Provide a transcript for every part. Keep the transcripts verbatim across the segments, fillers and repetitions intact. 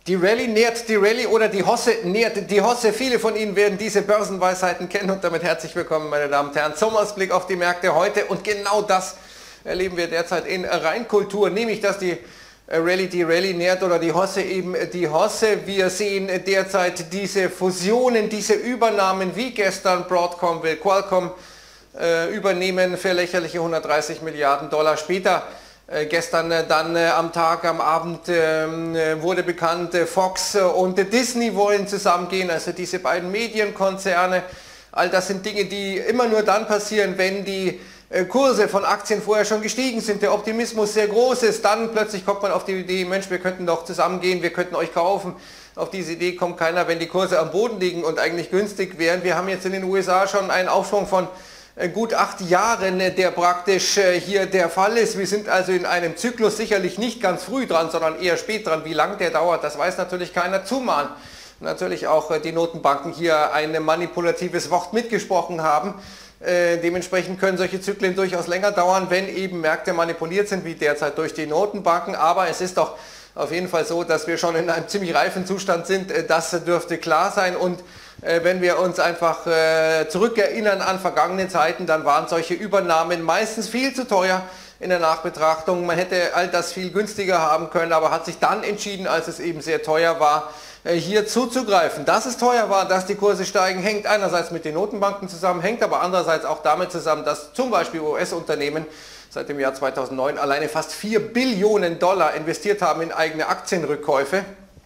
Die Rallye nährt die Rallye oder die Hosse nährt die Hosse. Viele von Ihnen werden diese Börsenweisheiten kennen und damit herzlich willkommen, meine Damen und Herren, zum Ausblick auf die Märkte heute. Und genau das erleben wir derzeit in Rheinkultur, nämlich dass die Rallye die Rallye nährt oder die Hosse eben die Hosse. Wir sehen derzeit diese Fusionen, diese Übernahmen wie gestern. Broadcom will Qualcomm äh, übernehmen für lächerliche hundertdreißig Milliarden Dollar. Später Äh, gestern äh, dann äh, am Tag, am Abend äh, wurde bekannt, äh, Fox und äh, Disney wollen zusammengehen, also diese beiden Medienkonzerne. All das sind Dinge, die immer nur dann passieren, wenn die äh, Kurse von Aktien vorher schon gestiegen sind, der Optimismus sehr groß ist, dann plötzlich kommt man auf die Idee, Mensch, wir könnten doch zusammengehen, wir könnten euch kaufen. Auf diese Idee kommt keiner, wenn die Kurse am Boden liegen und eigentlich günstig wären. Wir haben jetzt in den U S A schon einen Aufschwung von gut acht Jahren, der praktisch hier der Fall ist. Wir sind also in einem Zyklus sicherlich nicht ganz früh dran, sondern eher spät dran. Wie lange der dauert, das weiß natürlich keiner. Zumal natürlich auch die Notenbanken hier ein manipulatives Wort mitgesprochen haben. Äh, dementsprechend können solche Zyklen durchaus länger dauern, wenn eben Märkte manipuliert sind, wie derzeit durch die Notenbanken. Aber es ist doch auf jeden Fall so, dass wir schon in einem ziemlich reifen Zustand sind. Das dürfte klar sein. Und wenn wir uns einfach äh, zurückerinnern an vergangene Zeiten, dann waren solche Übernahmen meistens viel zu teuer in der Nachbetrachtung. Man hätte all das viel günstiger haben können, aber hat sich dann entschieden, als es eben sehr teuer war, äh, hier zuzugreifen. Dass es teuer war, dass die Kurse steigen, hängt einerseits mit den Notenbanken zusammen, hängt aber andererseits auch damit zusammen, dass zum Beispiel U S-Unternehmen seit dem Jahr zweitausendneun alleine fast vier Billionen Dollar investiert haben in eigene Aktienrückkäufe.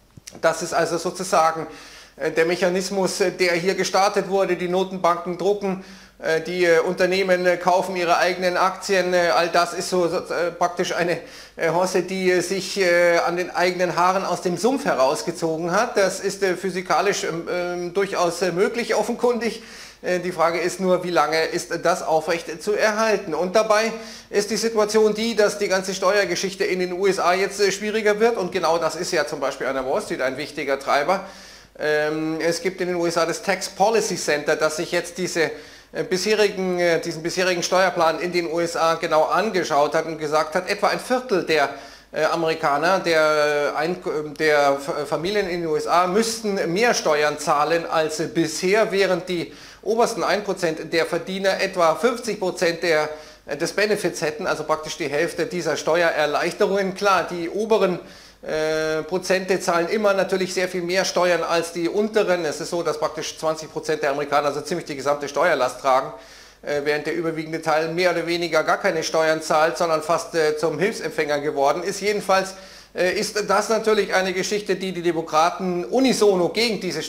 Das ist also sozusagen der Mechanismus, der hier gestartet wurde. Die Notenbanken drucken, die Unternehmen kaufen ihre eigenen Aktien. All das ist so praktisch eine Hosse, die sich an den eigenen Haaren aus dem Sumpf herausgezogen hat. Das ist physikalisch durchaus möglich, offenkundig. Die Frage ist nur, wie lange ist das aufrecht zu erhalten? Und dabei ist die Situation die, dass die ganze Steuergeschichte in den U S A jetzt schwieriger wird. Und genau das ist ja zum Beispiel an der Wall Street ein wichtiger Treiber. Es gibt in den U S A das Tax Policy Center, das sich jetzt diese bisherigen, diesen bisherigen Steuerplan in den U S A genau angeschaut hat und gesagt hat, etwa ein Viertel der Amerikaner, der, der Familien in den U S A müssten mehr Steuern zahlen als bisher, während die obersten ein Prozent der Verdiener etwa fünfzig Prozent der, des Benefits hätten, also praktisch die Hälfte dieser Steuererleichterungen. Klar, die oberen Äh, Prozente zahlen immer natürlich sehr viel mehr Steuern als die unteren. Es ist so, dass praktisch zwanzig Prozent der Amerikaner also ziemlich die gesamte Steuerlast tragen, äh, während der überwiegende Teil mehr oder weniger gar keine Steuern zahlt, sondern fast äh, zum Hilfsempfänger geworden ist. Jedenfalls äh, ist das natürlich eine Geschichte, die die Demokraten unisono gegen diese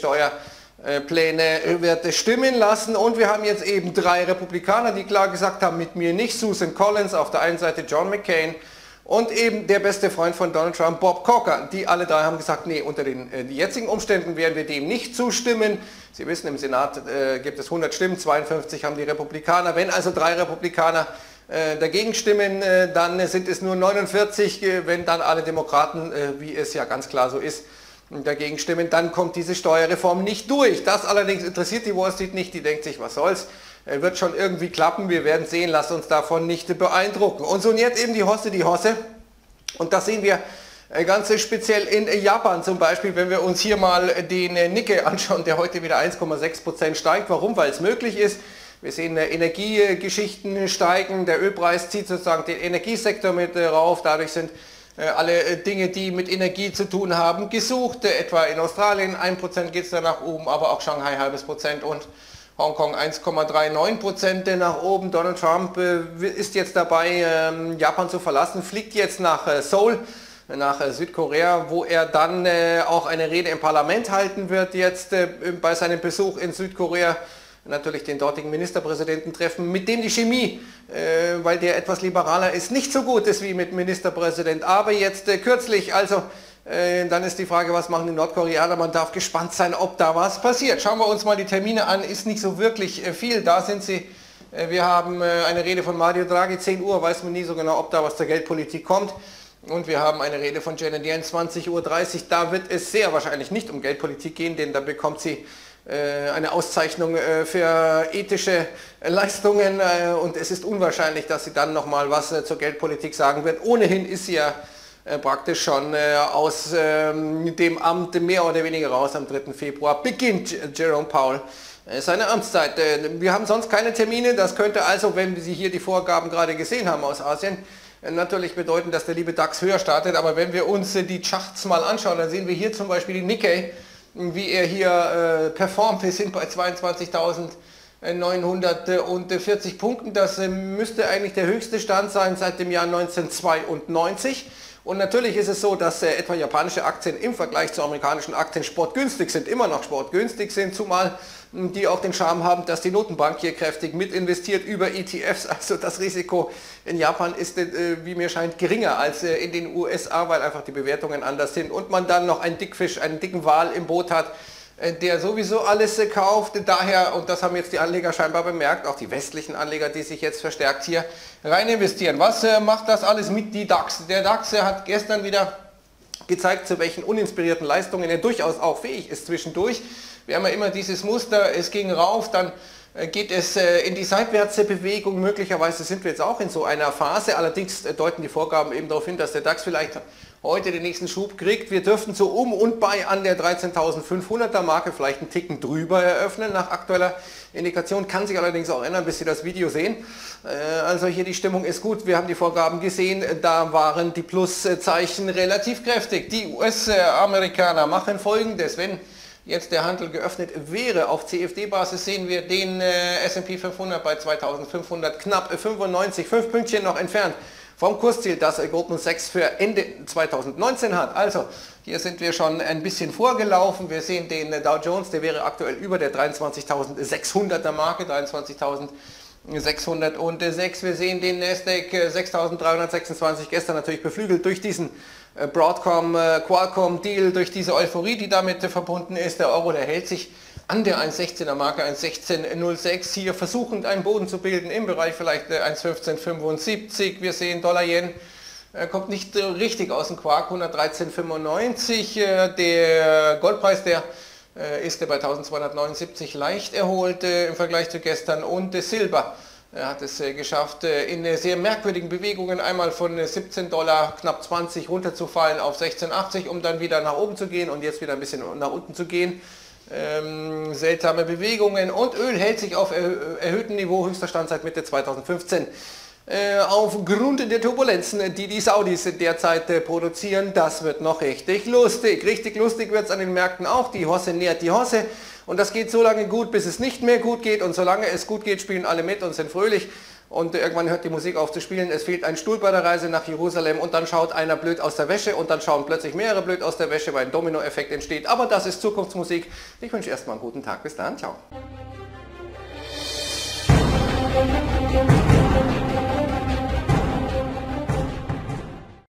Steuerpläne äh, wird stimmen lassen. Und wir haben jetzt eben drei Republikaner, die klar gesagt haben, mit mir nicht. Susan Collins, auf der einen Seite John McCain und eben der beste Freund von Donald Trump, Bob Corker. Die alle drei haben gesagt, nee, unter den äh, jetzigen Umständen werden wir dem nicht zustimmen. Sie wissen, im Senat äh, gibt es hundert Stimmen, zweiundfünfzig haben die Republikaner. Wenn also drei Republikaner äh, dagegen stimmen, äh, dann sind es nur neunundvierzig. Äh, wenn dann alle Demokraten, äh, wie es ja ganz klar so ist, dagegen stimmen, dann kommt diese Steuerreform nicht durch. Das allerdings interessiert die Wall Street nicht. Die denkt sich, was soll's. Wird schon irgendwie klappen, wir werden sehen, lasst uns davon nicht beeindrucken. Und so und jetzt eben die Hosse, die Hosse. Und das sehen wir ganz speziell in Japan zum Beispiel, wenn wir uns hier mal den Nikkei anschauen, der heute wieder eins Komma sechs Prozent steigt. Warum? Weil es möglich ist. Wir sehen Energiegeschichten steigen, der Ölpreis zieht sozusagen den Energiesektor mit rauf, dadurch sind alle Dinge, die mit Energie zu tun haben, gesucht. Etwa in Australien ein Prozent geht es da nach oben, aber auch Shanghai halbes Prozent und Hongkong eins Komma neununddreißig Prozent nach oben. Donald Trump äh, ist jetzt dabei, ähm, Japan zu verlassen, fliegt jetzt nach äh, Seoul, nach äh, Südkorea, wo er dann äh, auch eine Rede im Parlament halten wird, jetzt äh, bei seinem Besuch in Südkorea. Natürlich den dortigen Ministerpräsidenten treffen, mit dem die Chemie, äh, weil der etwas liberaler ist, nicht so gut ist wie mit Ministerpräsident. Aber jetzt äh, kürzlich, also Äh, dann ist die Frage, was machen die Nordkoreaner? Man darf gespannt sein, ob da was passiert. Schauen wir uns mal die Termine an, ist nicht so wirklich äh, viel. Da sind sie. Äh, wir haben äh, eine Rede von Mario Draghi, zehn Uhr, weiß man nie so genau, ob da was zur Geldpolitik kommt. Und wir haben eine Rede von Janet Yellen, zwanzig Uhr dreißig. Da wird es sehr wahrscheinlich nicht um Geldpolitik gehen, denn da bekommt sie äh, eine Auszeichnung äh, für ethische Leistungen. Äh, und es ist unwahrscheinlich, dass sie dann nochmal was äh, zur Geldpolitik sagen wird. Ohnehin ist sie ja äh, praktisch schon äh, aus äh, dem Amt mehr oder weniger raus. Am dritten Februar beginnt Jerome Powell äh, seine Amtszeit. Äh, wir haben sonst keine Termine, das könnte also, wenn Sie hier die Vorgaben gerade gesehen haben aus Asien, äh, natürlich bedeuten, dass der liebe DAX höher startet, aber wenn wir uns äh, die Charts mal anschauen, dann sehen wir hier zum Beispiel die Nikkei, wie er hier äh, performt. Wir sind bei zweiundzwanzigtausendneunhundertvierzig Punkten. Das äh, müsste eigentlich der höchste Stand sein seit dem Jahr neunzehnhundertzweiundneunzig. Und natürlich ist es so, dass äh, etwa japanische Aktien im Vergleich zu amerikanischen Aktien sportgünstig sind, immer noch sportgünstig sind, zumal mh, die auch den Charme haben, dass die Notenbank hier kräftig mit investiert über E T Fs. Also das Risiko in Japan ist, äh, wie mir scheint, geringer als äh, in den U S A, weil einfach die Bewertungen anders sind und man dann noch einen Dickfisch, einen dicken Wal im Boot hat, der sowieso alles kauft. Daher, und das haben jetzt die Anleger scheinbar bemerkt, auch die westlichen Anleger, die sich jetzt verstärkt hier rein investieren. Was äh, macht das alles mit die DAX? Der DAX äh, hat gestern wieder gezeigt, zu welchen uninspirierten Leistungen er durchaus auch fähig ist zwischendurch. Wir haben ja immer dieses Muster, es ging rauf, dann äh, geht es äh, in die Seitwärtsbewegung. Möglicherweise sind wir jetzt auch in so einer Phase. Allerdings äh, deuten die Vorgaben eben darauf hin, dass der DAX vielleicht heute den nächsten Schub kriegt. Wir dürften so um und bei an der dreizehntausendfünfhunderter Marke vielleicht einen Ticken drüber eröffnen. Nach aktueller Indikation kann sich allerdings auch ändern, bis Sie das Video sehen. Also hier die Stimmung ist gut. Wir haben die Vorgaben gesehen. Da waren die Pluszeichen relativ kräftig. Die U S-Amerikaner machen Folgendes. Wenn jetzt der Handel geöffnet wäre auf C F D-Basis, sehen wir den S und P fünfhundert bei zweitausendfünfhundert, knapp fünfundneunzig, fünf Pünktchen noch entfernt vom Kursziel, das Goldman Sachs für Ende zweitausendneunzehn hat. Also hier sind wir schon ein bisschen vorgelaufen. Wir sehen den Dow Jones, der wäre aktuell über der dreiundzwanzigtausendsechshunderter Marke, dreiundzwanzigtausendsechshundertsechs. Wir sehen den Nasdaq sechstausenddreihundertsechsundzwanzig, gestern natürlich beflügelt durch diesen Broadcom, Qualcomm Deal, durch diese Euphorie, die damit verbunden ist. Der Euro, der hält sich an der eins Komma sechzehner Marke, eins Komma sechzehn null sechs, hier versuchend einen Boden zu bilden im Bereich vielleicht eins Komma fünfzehn fünfundsiebzig. Wir sehen Dollar-Yen, kommt nicht richtig aus dem Quark, hundertdreizehn fünfundneunzig. Der Goldpreis, der ist bei eintausendzweihundertneunundsiebzig leicht erholt im Vergleich zu gestern. Und Silber hat es geschafft, in sehr merkwürdigen Bewegungen einmal von siebzehn Dollar knapp zwanzig runterzufallen auf sechzehn achtzig, um dann wieder nach oben zu gehen und jetzt wieder ein bisschen nach unten zu gehen. Ähm, seltsame Bewegungen, und Öl hält sich auf erhö erhöhtem Niveau, höchster Stand seit Mitte zweitausendfünfzehn. Äh, aufgrund der Turbulenzen, die die Saudis derzeit äh, produzieren, das wird noch richtig lustig. Richtig lustig wird es an den Märkten auch. Die Hosse nährt die Hosse, und das geht so lange gut, bis es nicht mehr gut geht, und solange es gut geht, spielen alle mit und sind fröhlich. Und irgendwann hört die Musik auf zu spielen, es fehlt ein Stuhl bei der Reise nach Jerusalem, und dann schaut einer blöd aus der Wäsche, und dann schauen plötzlich mehrere blöd aus der Wäsche, weil ein Dominoeffekt entsteht. Aber das ist Zukunftsmusik. Ich wünsche erstmal einen guten Tag. Bis dann. Ciao.